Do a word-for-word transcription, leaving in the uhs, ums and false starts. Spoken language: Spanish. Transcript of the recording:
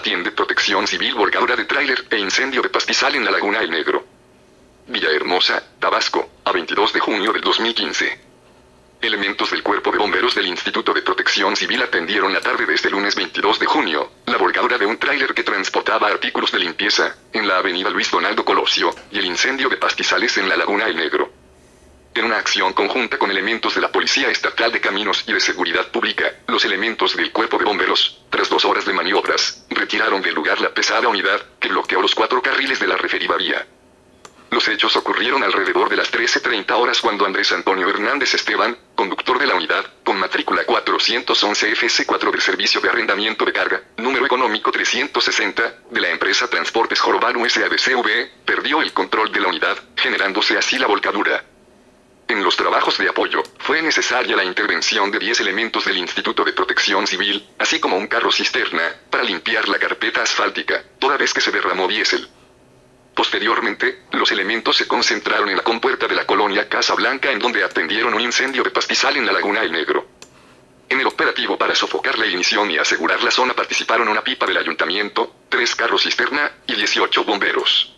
boletín de protección civil, volcadura de tráiler e incendio de pastizal en la Laguna El Negro. Villahermosa, Tabasco, a veintidós de junio del dos mil quince. Elementos del Cuerpo de Bomberos del Instituto de Protección Civil atendieron la tarde de este lunes veintidós de junio, la volcadura de un tráiler que transportaba artículos de limpieza, en la avenida Luis Donaldo Colosio, y el incendio de pastizales en la Laguna El Negro. En una acción conjunta con elementos de la Policía Estatal de Caminos y de Seguridad Pública, los elementos del Cuerpo de Bomberos, tras dos horas de maniobras, retiraron del lugar la pesada unidad, que bloqueó los cuatro carriles de la referida vía. Los hechos ocurrieron alrededor de las trece treinta horas cuando Andrés Antonio Hernández Esteban, conductor de la unidad, con matrícula cuatrocientos once F C cuatro del Servicio de Arrendamiento de Carga, número económico trescientos sesenta, de la empresa Transportes Jorobano S A D C V, perdió el control de la unidad, generándose así la volcadura. En los trabajos de apoyo, fue necesaria la intervención de diez elementos del Instituto de Protección Civil, así como un carro cisterna, para limpiar la carpeta asfáltica, toda vez que se derramó diésel. Posteriormente, los elementos se concentraron en la compuerta de la colonia Casa Blanca, en donde atendieron un incendio de pastizal en la Laguna El Negro. En el operativo para sofocar la ignición y asegurar la zona participaron una pipa del ayuntamiento, tres carros cisterna y dieciocho bomberos.